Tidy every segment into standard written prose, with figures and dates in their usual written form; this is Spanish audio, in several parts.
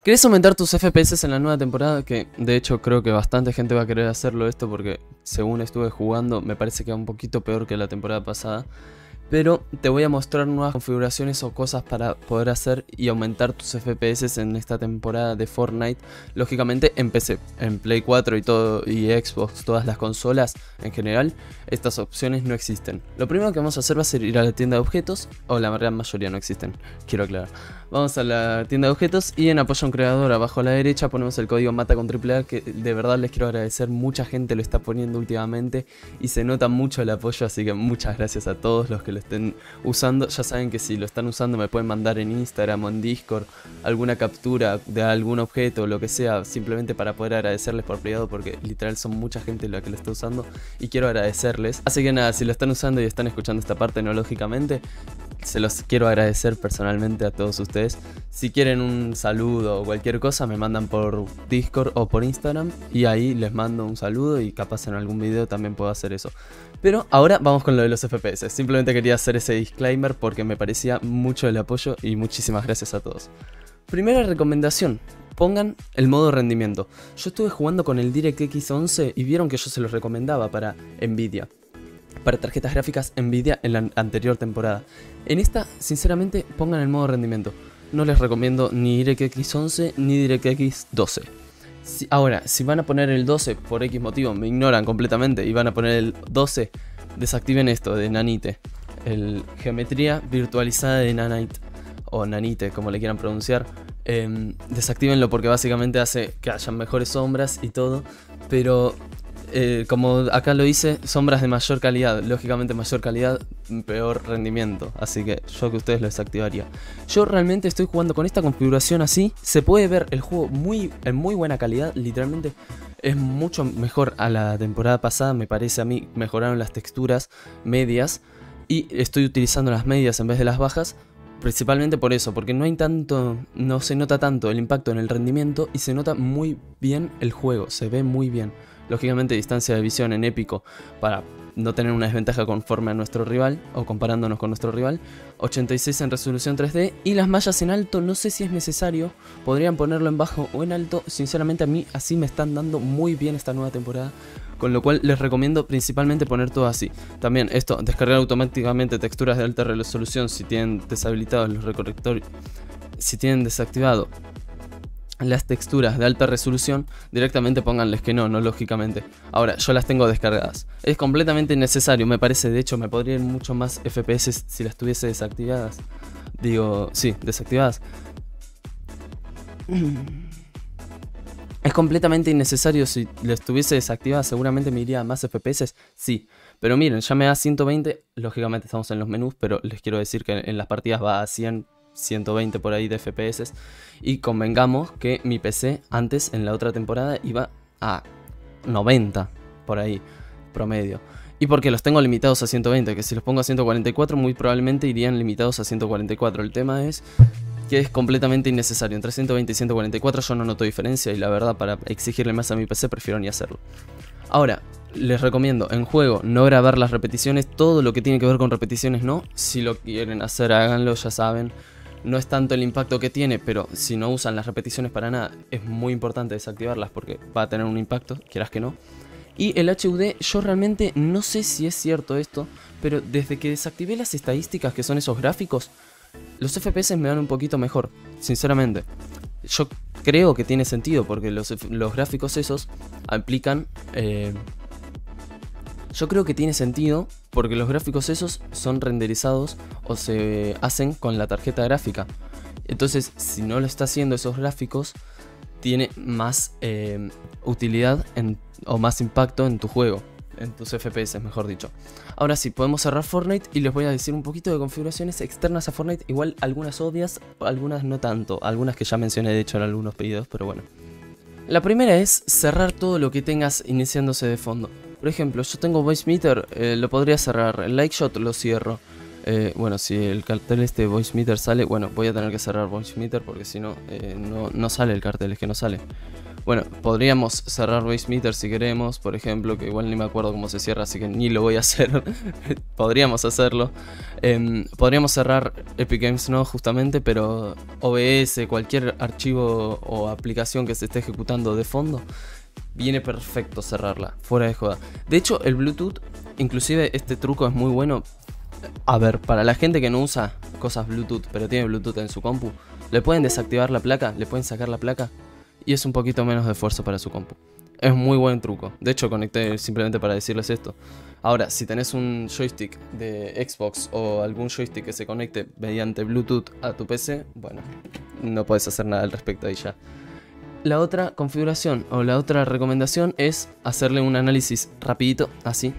¿Querés aumentar tus FPS en la nueva temporada? Que de hecho creo que bastante gente va a querer hacerlo esto porque según estuve jugando me parece que va un poquito peor que la temporada pasada. Pero te voy a mostrar nuevas configuraciones o cosas para poder hacer y aumentar tus FPS en esta temporada de Fortnite. Lógicamente en PC, en Play 4 y todo, y Xbox, todas las consolas en general, estas opciones no existen. Lo primero que vamos a hacer va a ser ir a la tienda de objetos, o la gran mayoría no existen, quiero aclarar. Vamos a la tienda de objetos y en apoyo a un creador abajo a la derecha ponemos el código MATA con AAA, que de verdad les quiero agradecer, mucha gente lo está poniendo últimamente y se nota mucho el apoyo, así que muchas gracias a todos los que lo estén usando. Ya saben que si lo están usando me pueden mandar en Instagram o en Discord alguna captura de algún objeto o lo que sea, simplemente para poder agradecerles por privado, porque literal son mucha gente la que lo está usando y quiero agradecerles. Así que nada, si lo están usando y están escuchando esta parte, no lógicamente, se los quiero agradecer personalmente a todos ustedes. Si quieren un saludo o cualquier cosa me mandan por Discord o por Instagram y ahí les mando un saludo y capaz en algún video también puedo hacer eso. Pero ahora vamos con lo de los FPS. Simplemente quería hacer ese disclaimer porque me parecía mucho el apoyo y muchísimas gracias a todos. Primera recomendación. Pongan el modo rendimiento. Yo estuve jugando con el DirectX 11 y vieron que yo se los recomendaba para Nvidia. Para tarjetas gráficas Nvidia en la anterior temporada. En esta, sinceramente, pongan el modo rendimiento. No les recomiendo ni DirectX 11 ni DirectX 12. Ahora, si van a poner el 12 por X motivo, me ignoran completamente y van a poner el 12, desactiven esto de Nanite. El geometría virtualizada de Nanite, o Nanite, como le quieran pronunciar. Desactívenlo porque básicamente hace que haya mejores sombras y todo, pero como acá lo hice, sombras de mayor calidad, lógicamente mayor calidad, peor rendimiento, así que yo que ustedes lo desactivaría. Yo realmente estoy jugando con esta configuración así, se puede ver el juego en muy buena calidad, literalmente es mucho mejor a la temporada pasada, me parece a mí, mejoraron las texturas medias y estoy utilizando las medias en vez de las bajas. Principalmente por eso, porque no se nota tanto el impacto en el rendimiento y se nota muy bien el juego, se ve muy bien. Lógicamente distancia de visión en épico para no tener una desventaja conforme a nuestro rival o comparándonos con nuestro rival. 86 en resolución 3D y las mallas en alto no sé si es necesario, podrían ponerlo en bajo o en alto. Sinceramente a mí así me están dando muy bien esta nueva temporada, con lo cual les recomiendo principalmente poner todo así. También esto, descargar automáticamente texturas de alta resolución si tienen deshabilitados los recorrectores, si tienen desactivado las texturas de alta resolución, directamente pónganles que no lógicamente. Ahora, yo las tengo descargadas. Es completamente innecesario, me parece. De hecho, me podría ir mucho más FPS si las tuviese desactivadas. Digo, sí, desactivadas. Es completamente innecesario. Si las tuviese desactivadas, seguramente me iría a más FPS. Sí, pero miren, ya me da 120. Lógicamente estamos en los menús, pero les quiero decir que en las partidas va a 100. 120 por ahí de FPS. Y convengamos que mi PC antes en la otra temporada iba a 90 por ahí promedio. Y porque los tengo limitados a 120, que si los pongo a 144 muy probablemente irían limitados a 144. El tema es que es completamente innecesario. Entre 120 y 144 yo no noto diferencia y la verdad para exigirle más a mi PC prefiero ni hacerlo. Ahora, les recomiendo en juego no grabar las repeticiones. Todo lo que tiene que ver con repeticiones no. Si lo quieren hacer háganlo, ya saben. No es tanto el impacto que tiene, pero si no usan las repeticiones para nada, es muy importante desactivarlas porque va a tener un impacto, quieras que no. Y el HUD, yo realmente no sé si es cierto esto, pero desde que desactivé las estadísticas que son esos gráficos, los FPS me van un poquito mejor, sinceramente. Yo creo que tiene sentido porque los gráficos esos aplican... Yo creo que tiene sentido porque los gráficos esos son renderizados o se hacen con la tarjeta gráfica. Entonces, si no lo está haciendo esos gráficos, tiene más utilidad o más impacto en tu juego, en tus FPS, mejor dicho. Ahora sí, podemos cerrar Fortnite y les voy a decir un poquito de configuraciones externas a Fortnite. Igual algunas obvias, algunas no tanto, algunas que ya mencioné de hecho en algunos pedidos, pero bueno. La primera es cerrar todo lo que tengas iniciándose de fondo. Por ejemplo, yo tengo Voice Meter, lo podría cerrar. El Like Shot lo cierro. Bueno, si el cartel este de Voice Meter sale, bueno, voy a tener que cerrar Voice Meter porque si no, no sale el cartel, es que no sale. Bueno, podríamos cerrar Base Meter si queremos, por ejemplo, que igual ni me acuerdo cómo se cierra, así que ni lo voy a hacer. Podríamos hacerlo. Podríamos cerrar Epic Games No justamente, pero OBS, cualquier archivo o aplicación que se esté ejecutando de fondo, viene perfecto cerrarla, fuera de joda. De hecho, el Bluetooth, inclusive este truco es muy bueno. A ver, para la gente que no usa cosas Bluetooth, pero tiene Bluetooth en su compu, le pueden desactivar la placa, le pueden sacar la placa y es un poquito menos de esfuerzo para su compu. Es muy buen truco. De hecho, conecté simplemente para decirles esto. Ahora, si tenés un joystick de Xbox o algún joystick que se conecte mediante Bluetooth a tu PC, bueno, no puedes hacer nada al respecto ahí ya. La otra configuración o la otra recomendación es hacerle un análisis rapidito, así,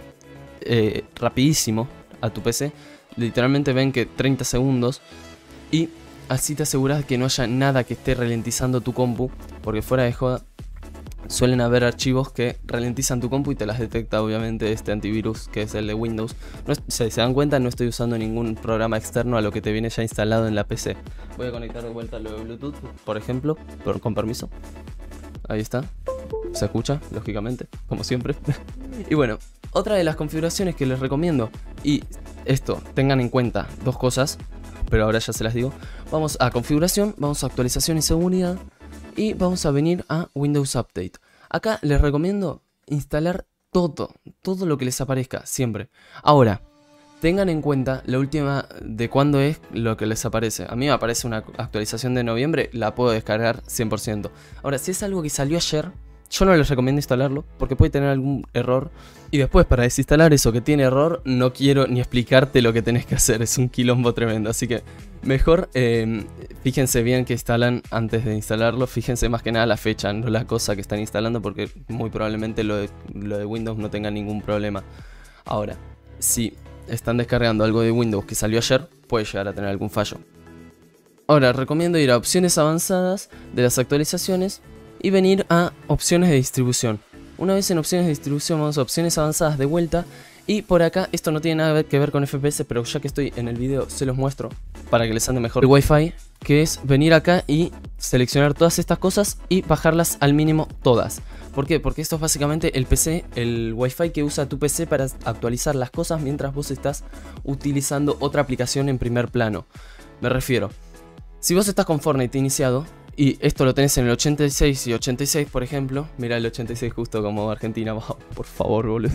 rapidísimo a tu PC. Literalmente ven que 30 segundos y así te aseguras que no haya nada que esté ralentizando tu compu, porque fuera de joda suelen haber archivos que ralentizan tu compu y te las detecta obviamente este antivirus que es el de Windows. No es, si se dan cuenta, no estoy usando ningún programa externo a lo que te viene ya instalado en la PC. Voy a conectar de vuelta lo de Bluetooth, por ejemplo, con permiso. Ahí está. Se escucha, lógicamente, como siempre. Y bueno, otra de las configuraciones que les recomiendo, y esto, tengan en cuenta dos cosas, pero ahora ya se las digo. Vamos a configuración, vamos a actualización y seguridad, y vamos a venir a Windows Update. Acá les recomiendo instalar todo lo que les aparezca, siempre. Ahora, tengan en cuenta la última de cuándo es lo que les aparece. A mí me aparece una actualización de noviembre, la puedo descargar 100%. Ahora, si es algo que salió ayer, yo no les recomiendo instalarlo porque puede tener algún error. Y después, para desinstalar eso que tiene error, no quiero ni explicarte lo que tenés que hacer. Es un quilombo tremendo. Así que mejor fíjense bien que instalan antes de instalarlo. Fíjense más que nada la fecha, no la cosa que están instalando, porque muy probablemente lo de Windows no tenga ningún problema. Ahora, si están descargando algo de Windows que salió ayer, puede llegar a tener algún fallo. Ahora, recomiendo ir a opciones avanzadas de las actualizaciones y venir a opciones de distribución. Una vez en opciones de distribución vamos a opciones avanzadas de vuelta. Y por acá, esto no tiene nada que ver con FPS, pero ya que estoy en el video se los muestro para que les ande mejor el Wi-Fi, que es venir acá y seleccionar todas estas cosas y bajarlas al mínimo todas. ¿Por qué? Porque esto es básicamente el PC, el Wi-Fi que usa tu PC para actualizar las cosas mientras vos estás utilizando otra aplicación en primer plano. Me refiero, si vos estás con Fortnite iniciado y esto lo tenés en el 86 y 86, por ejemplo. Mira el 86 justo como Argentina. Wow, por favor, boludo.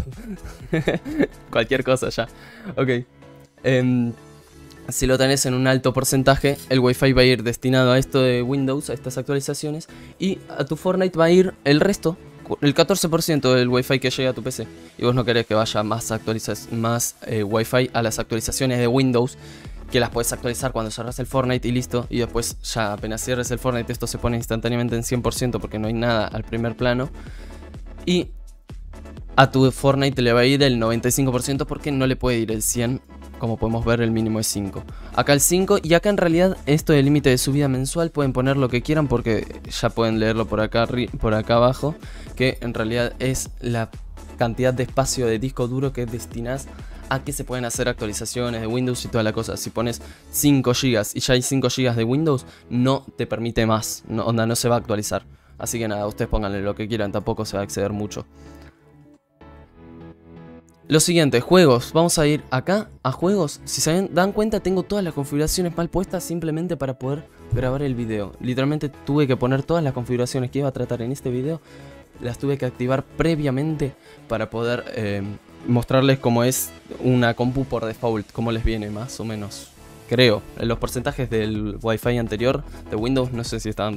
Cualquier cosa ya. Ok. Si lo tenés en un alto porcentaje, el Wi-Fi va a ir destinado a esto de Windows, a estas actualizaciones. Y a tu Fortnite va a ir el resto, el 14% del Wi-Fi que llega a tu PC. Y vos no querés que vaya más Wi-Fi a las actualizaciones de Windows, que las puedes actualizar cuando cerras el Fortnite y listo. Y después ya apenas cierres el Fortnite esto se pone instantáneamente en 100% porque no hay nada al primer plano. Y a tu Fortnite le va a ir el 95% porque no le puede ir el 100%. Como podemos ver, el mínimo es 5. Acá el 5 y acá en realidad esto del límite de subida mensual pueden poner lo que quieran porque ya pueden leerlo por acá abajo, que en realidad es la cantidad de espacio de disco duro que destinas a que se pueden hacer actualizaciones de Windows y toda la cosa. Si pones 5 GB y ya hay 5 GB de Windows, no te permite más, no se va a actualizar. Así que nada, ustedes pónganle lo que quieran, tampoco se va a exceder mucho. Lo siguiente, juegos. Vamos a ir acá a juegos. Si se dan cuenta, tengo todas las configuraciones mal puestas simplemente para poder grabar el video. Literalmente tuve que poner todas las configuraciones que iba a tratar en este video. Las tuve que activar previamente para poder mostrarles cómo es una compu por default, cómo les viene más o menos. Creo, en los porcentajes del Wi-Fi anterior de Windows, no sé si estaban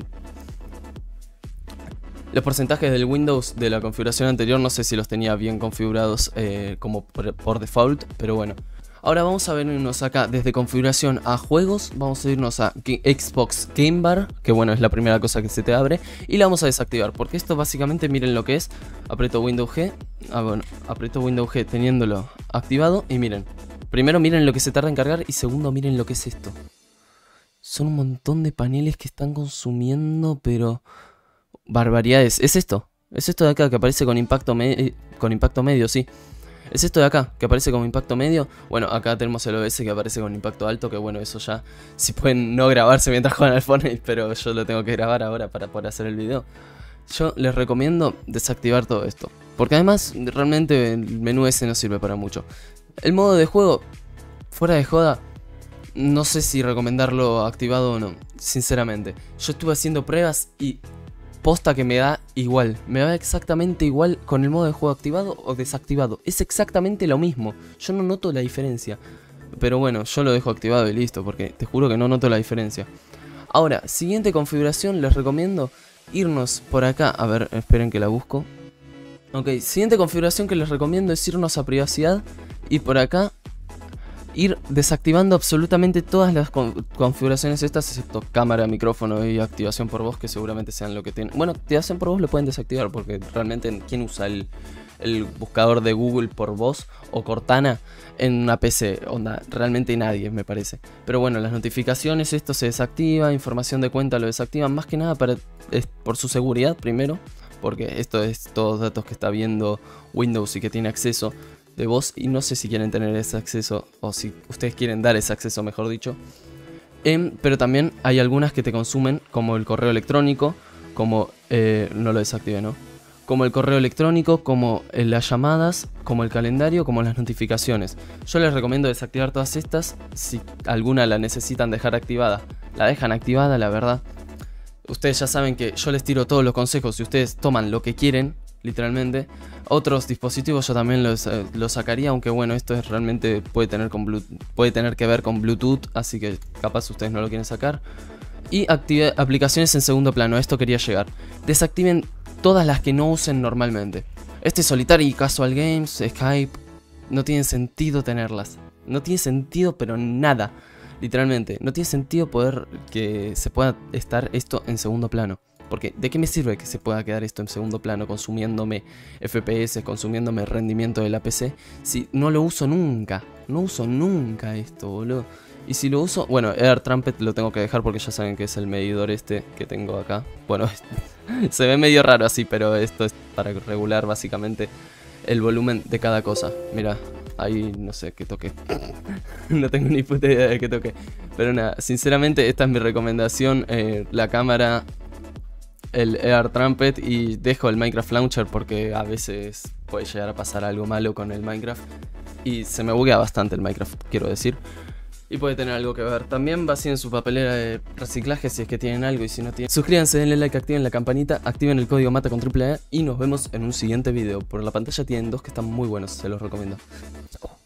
los porcentajes del Windows de la configuración anterior, no sé si los tenía bien configurados como por default, pero bueno. Ahora vamos a venirnos acá desde configuración a juegos, vamos a irnos a Xbox Game Bar, que bueno, es la primera cosa que se te abre, y la vamos a desactivar, porque esto básicamente, miren lo que es, aprieto Windows G, aprieto Windows G teniéndolo activado, y miren, primero miren lo que se tarda en cargar, y segundo miren lo que es esto. Son un montón de paneles que están consumiendo, pero barbaridades. Es esto de acá que aparece con impacto medio, sí. Es esto de acá, que aparece como impacto medio. Bueno, acá tenemos el OBS que aparece con impacto alto, que bueno, eso ya, si pueden no grabarse mientras juegan al Fortnite, pero yo lo tengo que grabar ahora para poder hacer el video. yo les recomiendo desactivar todo esto. Porque además, realmente el menú ese no sirve para mucho. El modo de juego, fuera de joda, no sé si recomendarlo activado o no, sinceramente. Yo estuve haciendo pruebas y posta que me da igual. Me da exactamente igual con el modo de juego activado o desactivado. Es exactamente lo mismo. Yo no noto la diferencia. Pero bueno, yo lo dejo activado y listo, porque te juro que no noto la diferencia. Ahora, siguiente configuración, les recomiendo irnos por acá. A ver, esperen que la busco. Ok, siguiente configuración que les recomiendo es irnos a privacidad. Y por acá ir desactivando absolutamente todas las configuraciones estas, excepto cámara, micrófono y activación por voz, que seguramente sean lo que tienen. Bueno, activación por voz lo pueden desactivar, porque realmente ¿quién usa el buscador de Google por voz o Cortana en una PC? Onda, realmente nadie, me parece. Pero bueno, las notificaciones, esto se desactiva, información de cuenta lo desactivan, más que nada por su seguridad primero, porque esto es todos datos que está viendo Windows y que tiene acceso de voz, y no sé si quieren tener ese acceso o si ustedes quieren dar ese acceso, mejor dicho. Pero también hay algunas que te consumen, como el correo electrónico, como no lo desactive, ¿no? Como el correo electrónico, como las llamadas, como el calendario, como las notificaciones. Yo les recomiendo desactivar todas estas. Si alguna la necesitan dejar activada, la dejan activada, la verdad. Ustedes ya saben que yo les tiro todos los consejos y ustedes toman lo que quieren, literalmente. Otros dispositivos yo también los sacaría, aunque bueno, esto es realmente puede tener que ver con Bluetooth, así que capaz ustedes no lo quieren sacar. Y aplicaciones en segundo plano, a esto quería llegar. Desactiven todas las que no usen normalmente. Solitaire y Casual Games, Skype, no tiene sentido tenerlas. No tiene sentido, pero nada. Literalmente, no tiene sentido que se pueda estar esto en segundo plano. Porque ¿de qué me sirve que se pueda quedar esto en segundo plano consumiéndome FPS, consumiéndome rendimiento de la PC, si no lo uso nunca? No uso nunca esto, boludo. Y si lo uso, bueno, Air Trumpet lo tengo que dejar porque ya saben que es el medidor este que tengo acá. Bueno, se ve medio raro así, pero esto es para regular básicamente el volumen de cada cosa. Mira, ahí no sé qué toqué. No tengo ni puta idea de qué toqué. Pero nada, sinceramente esta es mi recomendación. La cámara, el Air Trumpet, y dejo el Minecraft Launcher porque a veces puede llegar a pasar algo malo con el Minecraft. Y se me buguea bastante el Minecraft, quiero decir. Y puede tener algo que ver. También vacíen su papelera de reciclaje si es que tienen algo, y si no tienen, suscríbanse, denle like, activen la campanita, activen el código MATA con AAA y nos vemos en un siguiente video. Por la pantalla tienen dos que están muy buenos, se los recomiendo. Chao.